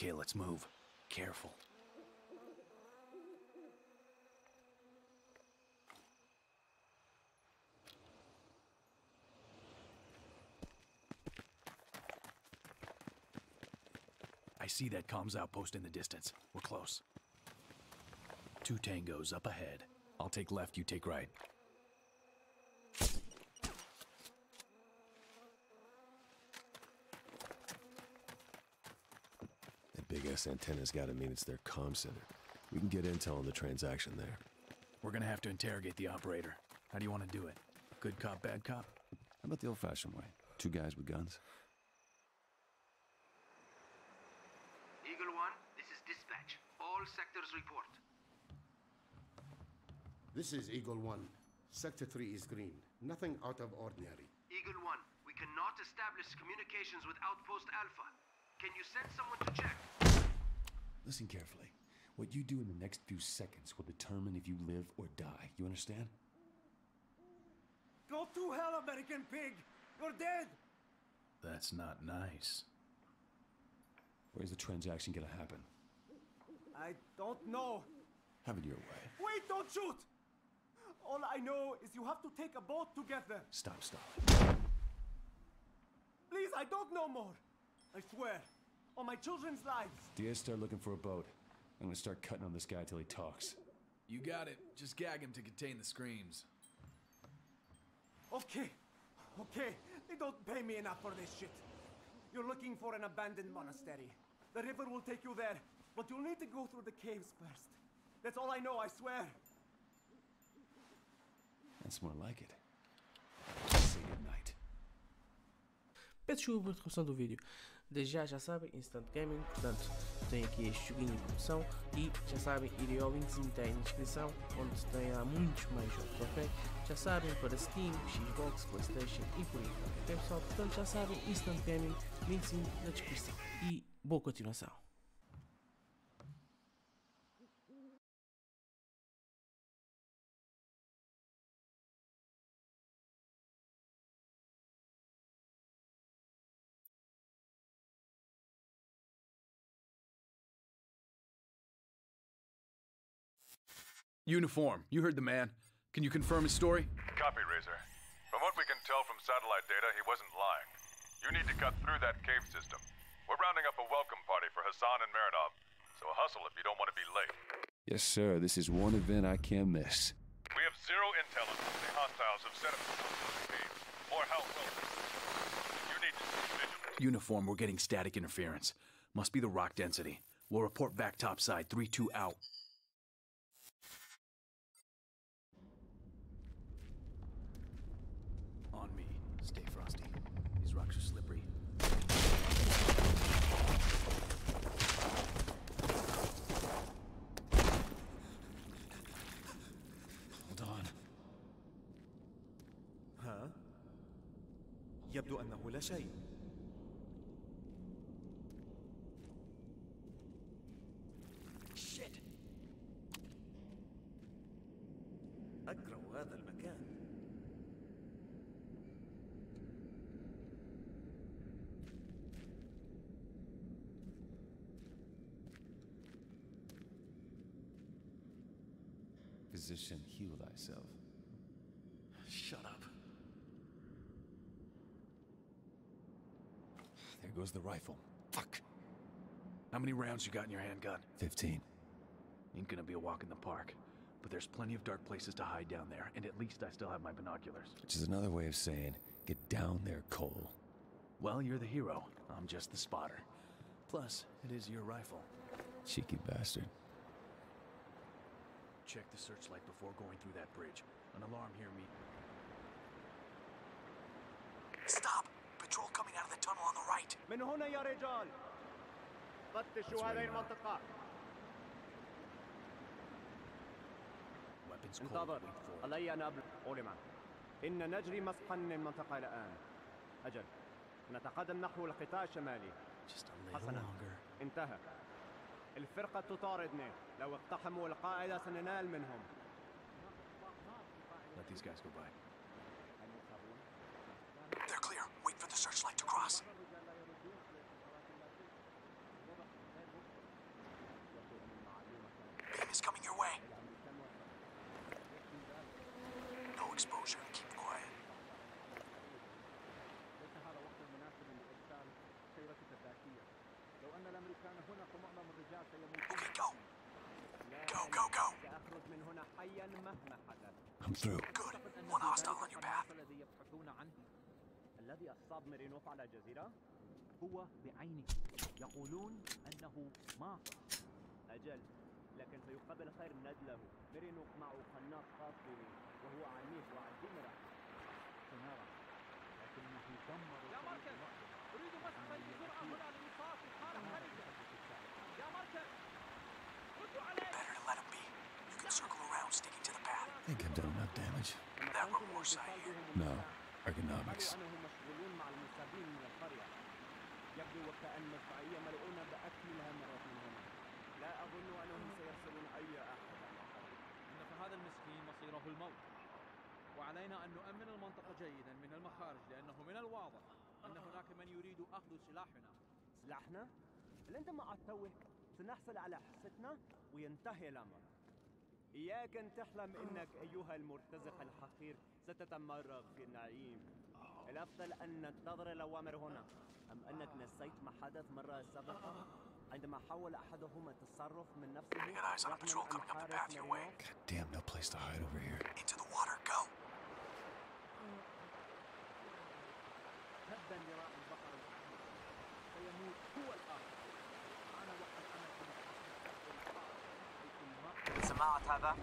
Okay, let's move. Careful. I see that comms outpost in the distance. We're close. 2 tangos up ahead. I'll take left, you take right. That big-ass antenna's gotta mean it's their comm center. We can get intel on the transaction there. We're gonna have to interrogate the operator. How do you want to do it? Good cop, bad cop? How about the old-fashioned way? 2 guys with guns? Eagle 1, this is dispatch. All sectors report. This is Eagle 1. Sector 3 is green. Nothing out of ordinary. Eagle 1, we cannot establish communications with Outpost Alpha. Can you send someone to check? Listen carefully. What you do in the next few seconds will determine if you live or die. You understand? Go to hell, American pig! You're dead! That's not nice. Where's the transaction gonna happen? I don't know. Have it your way. Wait, don't shoot! All I know is you have to take a boat together. Stop. Please, I don't know more. I swear. On my children's lives. Diaz, start looking for a boat. I'm gonna start cutting on this guy till he talks. You got it. Just gag him to contain the screams. Okay. They don't pay me enough for this shit. You're looking for an abandoned monastery. The river will take you there, but you'll need to go through the caves first. That's all I know, I swear. That's more like it. Say goodnight. Peço desculpa pela interrupção do vídeo. Desde já sabem, Instant Gaming, portanto, tem aqui este joguinho de promoção e já sabem, irem ao linkzinho que tem na descrição, onde tem lá muitos mais jogos, ok? Já sabem, para Steam, Xbox, Playstation e por aí fora, ok pessoal? Portanto, já sabem, Instant Gaming, linkzinho na descrição. E boa continuação. Uniform, you heard the man. Can you confirm his story? Copy, Razor. From what we can tell from satellite data, he wasn't lying. You need to cut through that cave system. We're rounding up a welcome party for Hassan and Meridov, so hustle if you don't want to be late. Yes, sir. This is one event I can't miss. We have zero intel on the hostiles have set up the caves, or how close. You need to be vigilant. Uniform, we're getting static interference. Must be the rock density. We'll report back topside, 3-2 out. On me. Stay frosty. These rocks are slippery. Hold on. ها؟ يبدو أنه لا شيء. Shit. أكره هذا المكان. Physician, heal thyself. Shut up. There goes the rifle. Fuck. How many rounds you got in your handgun? 15. Ain't gonna be a walk in the park. But there's plenty of dark places to hide down there, and at least I still have my binoculars. Which is another way of saying, get down there, Cole. Well, you're the hero. I'm just the spotter. Plus, it is your rifle. Cheeky bastard. Check the searchlight before going through that bridge. An alarm here, me. Stop! Patrol coming out of the tunnel on the right. من هنا يا رجال. فتشوا هذه المنطقة. Weapons cold. انتظر. Wait for it. علي أن أولما. إن نجري مسحا للمنطقة الآن. أجل. نتقدم نحو القطاع الشمالي. Just a little حسنا. longer. انتهى. الفرقة تطاردني. لو اقتحموا القاعدة سننال منهم. Let these guys go by. They're clear. Wait for the searchlight to cross. حيا مهما حدث. I'm through. Good. One hostile on your path. الذي يبحثون عنه الذي أصاب ميرينوف على الجزيرة هو بعينه. يقولون أنه مات. أجل، لكن سيقابل خير من أجله. ميرينوف معه قناص خاص به وهو عنيف وعزيمة. سنرى، لكنه دمر. يا مركز، أريد مسحا بسرعة هنا لإيقاف حالة حرجة. يا مركز، ردوا عليه. Better to let him be. You can circle around, sticking to the path. I think I've done enough damage. That reward side here. No. Ergonomics. قالوا أنهم مشغولون مع المصابين من القرية. يبدو وكأن مدفعية ملعونة بأكملها مرة هنا. لا أظن أنهم سيرسلون أي أحد. إن فهذا المسكين مصيره الموت، وعلينا أن نؤمن المنطقة جيدا من المخارج، لأنه من الواضح أن هناك من يريد أخذ سلاحنا. سلاحنا؟ هل أنت مع التوه سنحصل على حصتنا وينتهي الأمر؟ إياك أن تحلم إنك أيها المرتزق الحقير ستتمرغ في النعيم. الأفضل أن ننتظر الأوامر هنا. أم أنك نسيت ما حدث مرة سابقة عندما حاول أحدهم التصرف من نفسه؟ We got eyes on a patrol coming up the path your way. God damn, no place to hide over here. Into the water, go. تبا لراعي البحر الأحمر سيموت هو الآخر. أنا وقد أنا سمعت هذا؟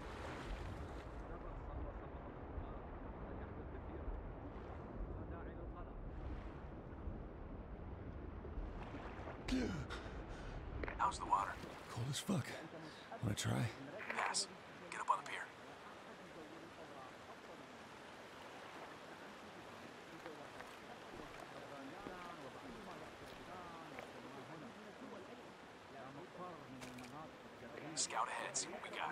How's the water? Cold as fuck. Wanna try? Pass. Get up on the pier. Scout ahead, see what we got.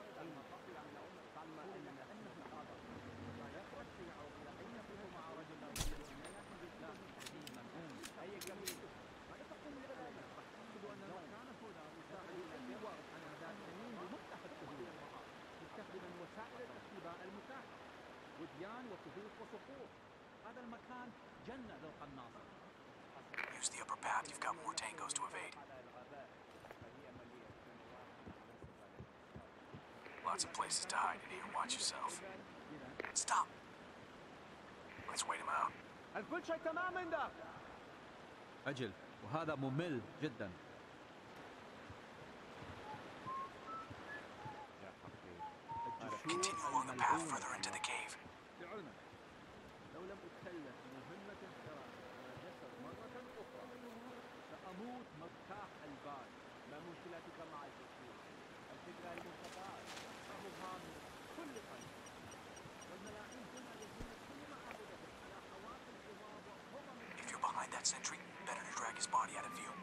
وديان وكهوف وصخور. هذا المكان جنة للقناصة. Use the upper path, you've got more tangos to evade. Lots of places to hide in here, watch yourself. Stop! Let's wait him out. الكل شيء تمام عندك؟ أجل، وهذا ممل جدا. Continue along the path further into the cave. لعلمك، لو لم أتكلف مهمة الحراسة على جسد مرة أخرى سأموت مرتاح البال. ما مشكلتك مع التفكير؟ الفكرة المرتفعات أفهمها من كل قلب. والملاعين هنا يجرون كل محافظتهم على حواف الجواب وهم. If you're behind that sentry, better to drag his body out of view.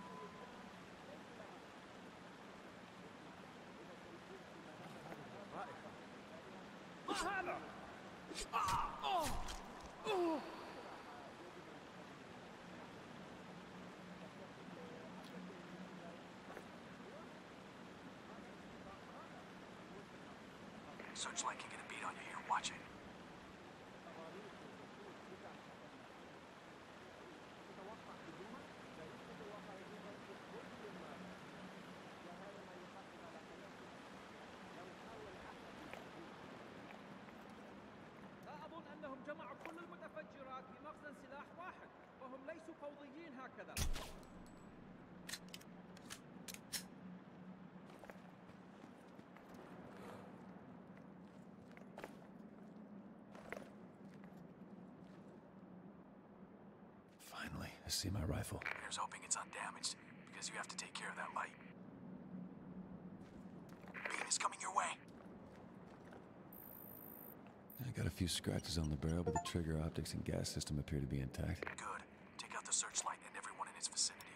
Searchlight can get a beat on you here, watch it. لا أظن أنهم جمعوا كل المتفجرات في مخزن سلاح واحد، وهم ليسوا فوضيين هكذا. Finally, I see my rifle. Here's hoping it's undamaged, because you have to take care of that light. Beam is coming your way. I got a few scratches on the barrel, but the trigger optics and gas system appear to be intact. Good. Take out the searchlight and everyone in its vicinity.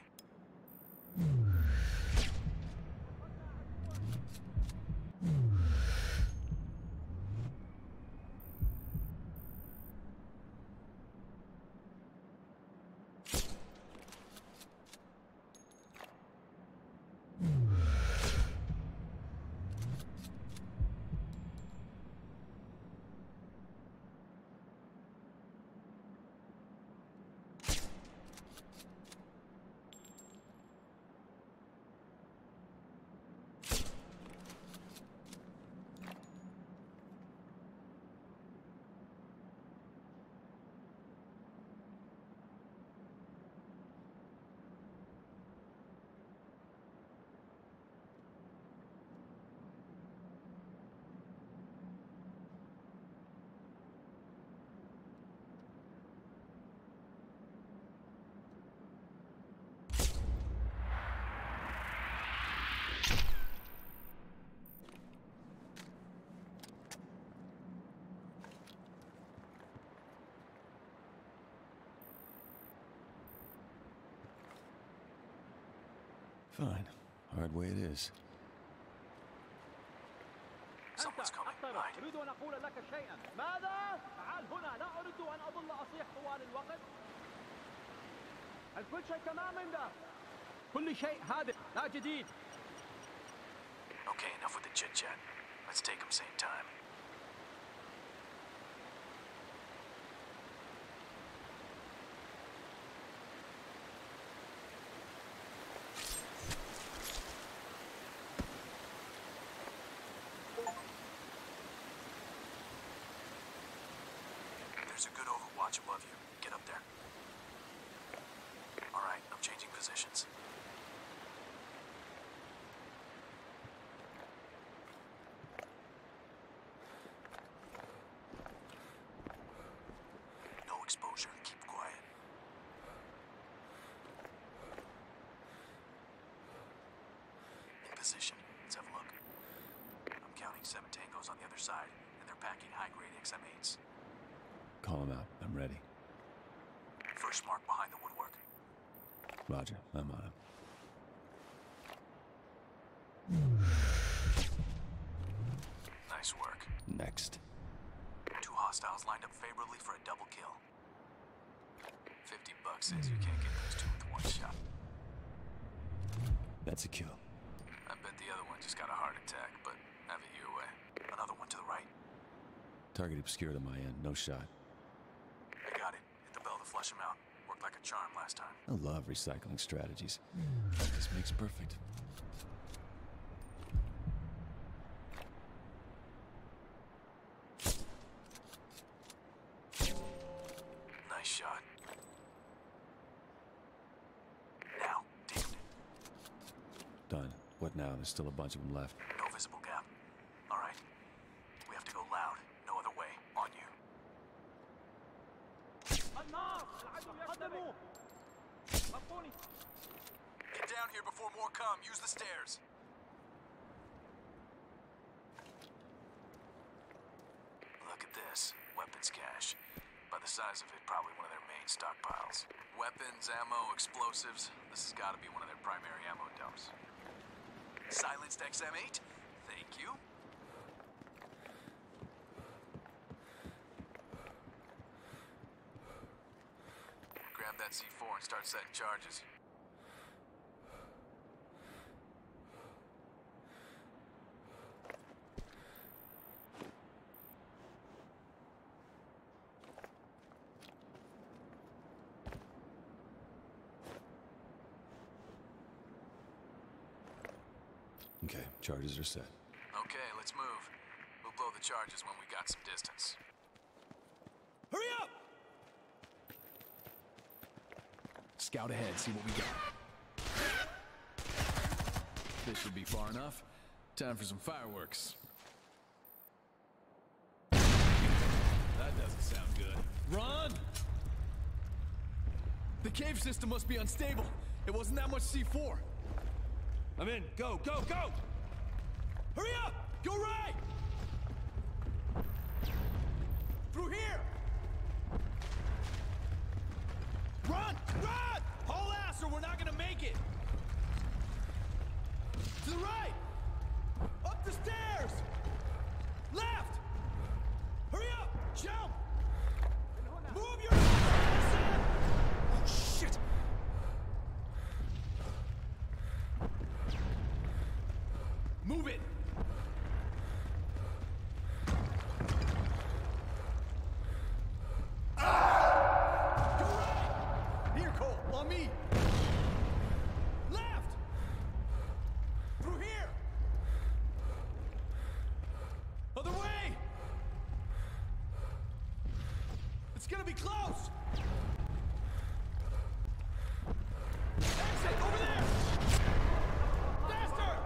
Fine. Hard way it is. Someone's coming. Hide. أريد أن أقول لك شيئا. ماذا؟ تعال هنا، لا أريد أن أظل أصيح طوال الوقت. هل كل شيء تمام عندك؟ كل شيء هادئ، لا جديد. Okay, enough with the chit-chat. Let's take them same time. There's a good overwatch above you. Get up there. Alright, I'm changing positions. No exposure. Keep quiet. In position. Let's have a look. I'm counting 7 tangos on the other side, and they're packing high-grade XM8s. Call him out. I'm ready. First mark behind the woodwork. Roger. I'm on him. Nice work. Next. 2 hostiles lined up favorably for a double kill. $50 says you can't get those 2 with 1 shot. That's a kill. I bet the other one just got a heart attack, but have it your way. Another one to the right. Target obscured on my end. No shot. I got it. Hit the bell to flush him out. Worked like a charm last time. I love recycling strategies. Practice makes perfect. Nice shot. Now, damn it. Done. What now? There's still a bunch of them left. No visible gap. All right. We have to go loud. No other way. On you. النار! العدو يقترب. غطوني. Get down here before more come. Use the stairs. Look at this. Weapons cache. By the size of it, probably one of their main stockpiles. Weapons, ammo, explosives. This has got to be one of their primary ammo dumps. Silenced XM8? Thank you. Grab that C4 and start setting charges. Okay, charges are set. Okay, let's move. We'll blow the charges when we got some distance. Hurry up! Scout ahead, see what we got. This should be far enough. Time for some fireworks. That doesn't sound good. Run! The cave system must be unstable. It wasn't that much C4. I'm in. Go, go, go! Hurry up! Go right! Through here! Run! Run! Haul ass or we're not gonna make it! To the right! Up the stairs! Left! Hurry up! Jump! Move your ass! Oh, shit! Move it! Ah! Go right! Here, Cole, on me! Left! Through here! Other way! It's gonna be close! Exit, over there! Faster!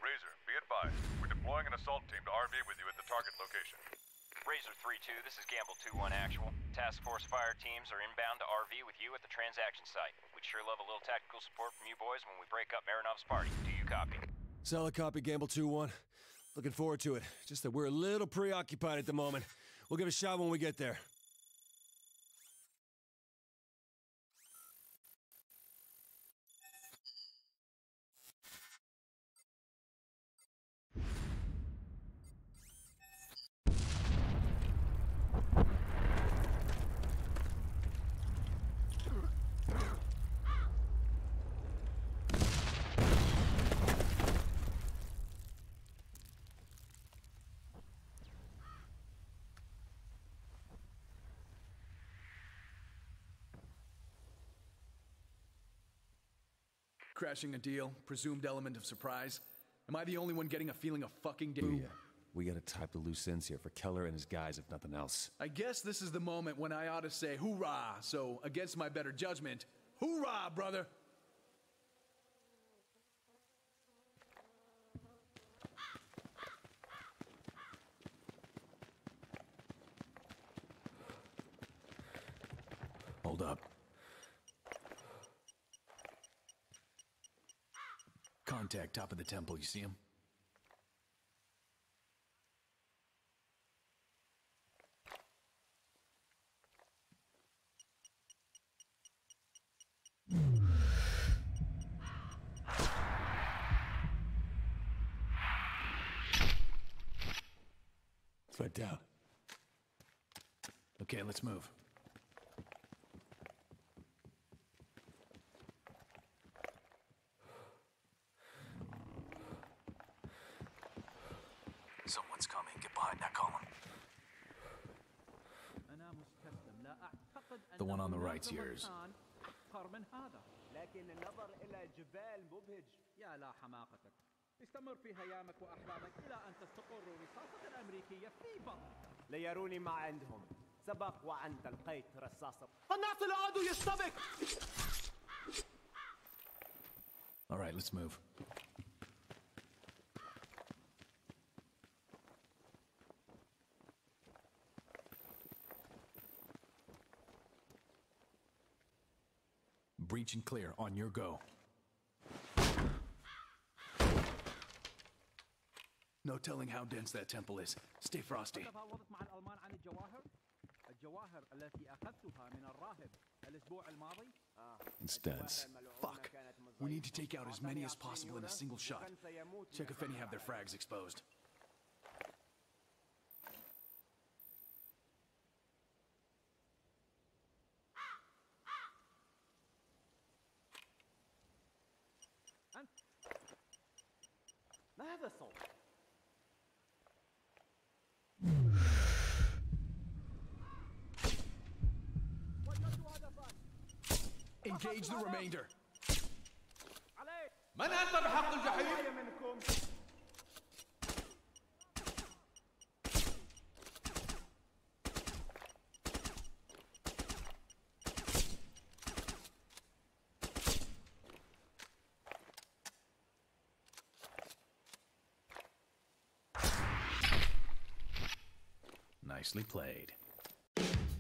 Razor, be advised. We're deploying an assault team to RV with you at the target location. Razor 3-2, this is Gamble 2-1 actual. Task Force fire teams are inbound to RV with you at the transaction site. We'd sure love a little tactical support from you boys when we break up Marinov's party. Do you copy? Solid copy, Gamble 2-1. Looking forward to it. Just that we're a little preoccupied at the moment. We'll give it a shot when we get there. Crashing a deal, presumed element of surprise. Am I the only one getting a feeling of fucking Yeah. We gotta type the loose ends here for Keller and his guys, if nothing else. I guess this is the moment when I ought to say hoorah, so against my better judgment, hoorah, brother! Hold up. Contact, top of the temple, you see him? Threat down. Okay, let's move. Someone's coming. Get behind that column. أنا مستسلم. لا أعتقد The one on the أنه right's yours. مكان أحقر من هذا. لكن النظر إلى جبال مبهج. يا لا حماقتك. استمر في هيامك وأحلامك إلى أن تستقر رصاصة الأمريكية في بطنك. ليروني ما عندهم. سبق وأنت القيت رصاصة. قناص العدو يصطبك. All right, let's move. Breach and clear, on your go. No telling how dense that temple is. Stay frosty. تفاوضت مع الألمان عن الجواهر؟ الجواهر التي أخذتها من الراهب الأسبوع الماضي؟ Instance. Fuck. We need to take out as many as possible in a single shot. Check if any have their frags exposed. ما هذا الصوت؟ Engage the remainder. من أنت بحق الجحيم؟ منكم. Nicely played.